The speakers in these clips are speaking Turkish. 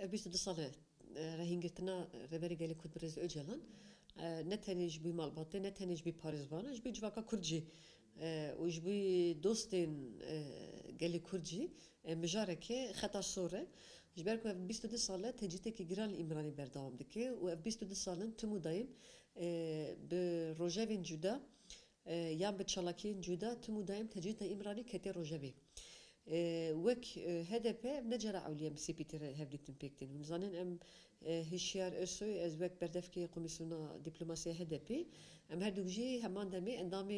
22 ساله رهینگرتنا ربری گلی کود برز اوجلان نه تنیج بی مالباته نه تنیج بی پاریزوانه جبی جواکا کردجی و جبی دوستین گلی کردجی مجاره که خطا سوره جبر که 22 ساله تجیته که گران ایمرانی بردام دکه و 22 سالن تمو دایم به روجاوین جدا یا به چالاکین جدا تمو دایم تجیته ایمرانی کتی روجاوی وك HDP نجرا عليا مسيبيتر هفديتن بيكتين ونزانين ام هشيار اسوي از وك بردفكي قوميسيونا دبلوماسية HDP ام هردوجي همان دمي اندامي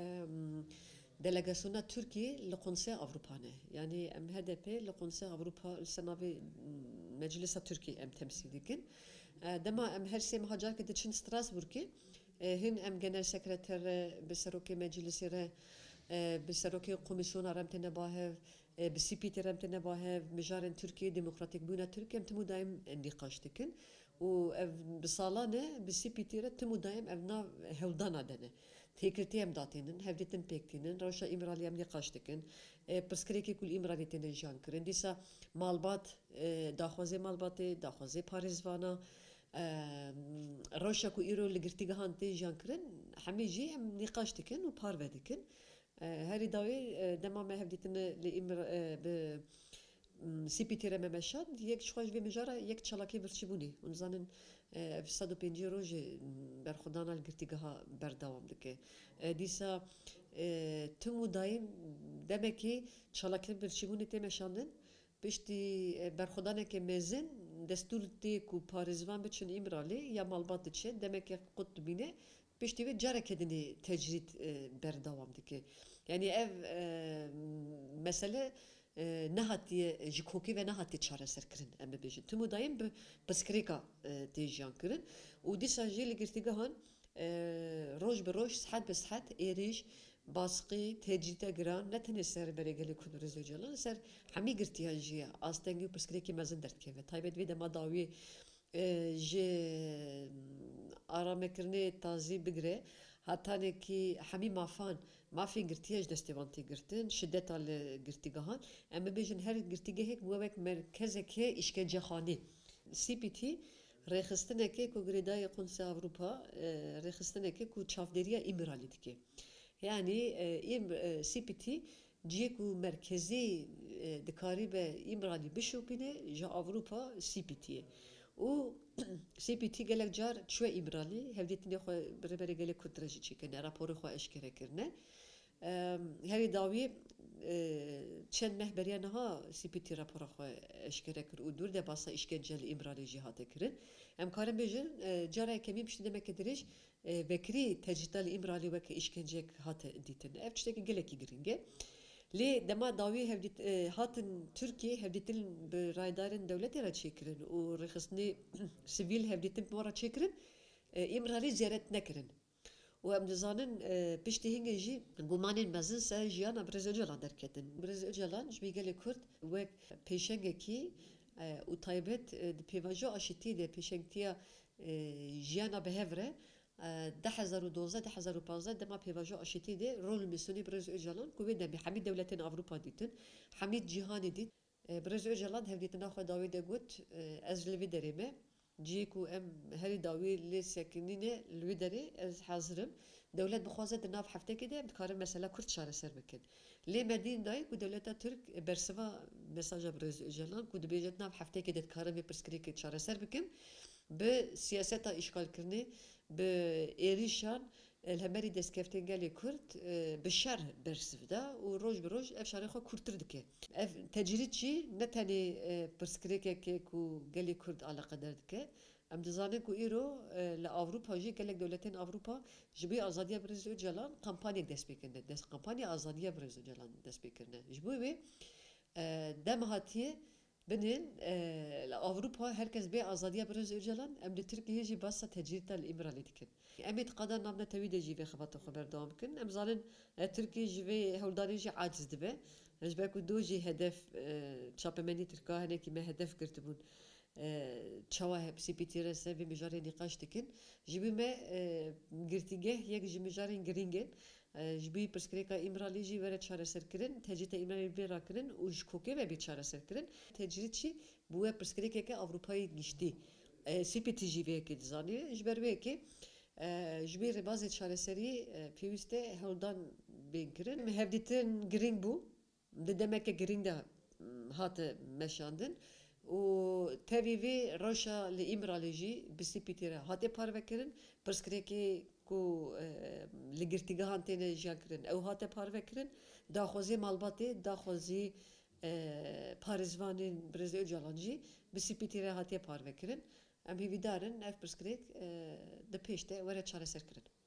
دelegasyona Türkiye لقنصة أوروبانة يعني ام HDP لقنصة أوروبا السنابي مجلس تركي ام تمثيل كن دما ام هرسي مهاجر كده تشين ستراسبورغي هن ام جنرال سكرتير بسروكي مجلس بسروكي قوميسيون رمتنا باهف بسيبيتي رمتنا باهف مجارن تركيا ديمقراطيك بونا تركيا تمو دايم نقاش تكن و بصالانه بسيبيتي تمو دايم ابنا هودانا دنه تيكرتي ام داتينن هفديتن بيكتينن روشا امرالي ام نقاش تكن برسكريكي كل امرالي تنن جان كرن ديسا مالبات داخوزي مالباتي داخوزي باريزوانا روشا كو ايرو لگرتيگهان تي جان كرن همي جي ام نقاش تكن و بارفه تكن هاري داوي دما ما هفديتن لإمر ب سيبيتي رمى مشاد يك شخوش في مجارة يك تشالاكي برشيبوني ونزانن في صادو بينجي روج برخدانا القرتيقها بردوام دكي ديسا تمو دايم دمكي تشالاكي برشيبوني تمشاندن بشتي برخدانا كمزن دستور تيكو باريزوان بچن إمرالي يا مالبات تشين دمكي قط بينه بشتي في جارة كدني تجريد بردوام دكي يعني اف مسألة نهاتي جكوكي و نهاتي چاره سر کرن ام بيجن تمو دايم بسكريكا تيجان کرن ودي ساجي لگرتيگهان روج بروج صحت بصحت ايريج باسقي تجيتا جران نتني سر بريگلي كودرز جلان سر همي گرتيان جي استنگي بسكريكي مازن درت كيف تايبت ويدا ما داوي جي آرامکرنه تازی بگره هاتانه کی همی مافان مافی گرتیش دستیوانتی گرتن شدت آل گرتیگهان اما بیشن هر گرتیگه هک موک مرکز که işkence خانی CPT رخصتنه که کو گریدای قنصه اوروبا رخصتنه که کو çavderiya İmralı dike yani CPT جيكو مركزي دكاري بإمرالي بشوبينه جا أوروبا CPT و CPT gelek car çwe İmralı hevdetine xwe berebere gelek kudrajı çekene raporu xwe eşkere kirne heri davi çend mehberiya neha CPT raporu xwe eşkere kir û dur de basa işkenceli İmralı cihate kirin em karin bêjin cara kemî piştî demek ediriş vekirî tecdîtal İmralı weke işkencek hate dîtin ev tiştekî gelekî giringe لي دما داوي هفديت هاتن تركي هفديتن برايدارن دولتي را تشكرن ورخصني سيفيل هفديتن بمرة تشكرن إمرالي زيارت نكرن وام دزانن بيشتي هنگي جي گومانين مزن سا جيانا برزوجلان دركتن برزوجلان جبي گلي كرد وك پیشنگكي و تايبت بيواجو اشيتي دي پیشنگتيا جيانا بهفره 2012 2015 دما پیواجو اشیتی ده رول میسونی برز اوجلان کوی دمی حمید دولتین اروپا دیتن حمید جهانی دیت برز اوجلان هفدیتنا خو داوی ده گوت از لوی دريمه جيكو ام هري داوي لي ساكنينه لوي دري از حاضرم دولت بخوازه دناف حفته كده بكارم مثلا كرد شاره سر بكن لي مدين داي كو دولت ترك برسوا مساج برز اوجلان كو دبيجت ناف حفته كده كارم برسكريك شاره سر بكن بسياسة إشغال كرني بإيريشان الهمري دسكفتين قالي كرد بالشر برسفدا وروج بروج اف شارخو كرتر دكه اف تجريد شي نتاني برسكريكه كو قالي كرد على قدر دكه ام دزانه كو ايرو لاوروبا جي قالك دولتين اوروبا جبي ازاديه برز جلان كامبانيا دسبيكن دس كامبانيا ازاديه برز جلان دسبيكن جبوي دمهاتيه بنين أوروبا هركز بي أزادية برز إرجالان أم لتركيا جي باسا تجريد الإمرالي دكن أميت قدر نامنا تويدة جي في خبط خبر دوام كن أم زالن تركيا جي في هولداري جي عاجز دبه رجباكو دو جي هدف تشابمني تركا هناكي ما هدف كرتبون تشاوه سيبيتي رسا في مجاري نقاش دكن جي بما قرتيجه يك جي مجاري جرينجن ji ber pirsgirêka îmralî jî were çareserkirin tecrîta îmralî vê rakirin û ji kokê ve bê çareserkirin tecrî çi bû we pirsgirêkeke Ewropayê giştî CPT jî vê yekê dizanî ji ber vê yekê ji bê rêbazê çareseriyê pêwîst e hewldan bênkirin hevdîtin giring bû di demeke giring de hate meşandin û tevî vê reşa li îmralê jî bi CPT re hate parvekirin pirsgirêkê ku li girtîgehan têne jiyan kirin ew hate parvekirin daxwazî malbatê daxwazî parêzvanên Birêzê Öcalan jî bi CPT re hatiye parvekirin em hêvîdarin ev pirsgirêk di pêş de were çareserkirin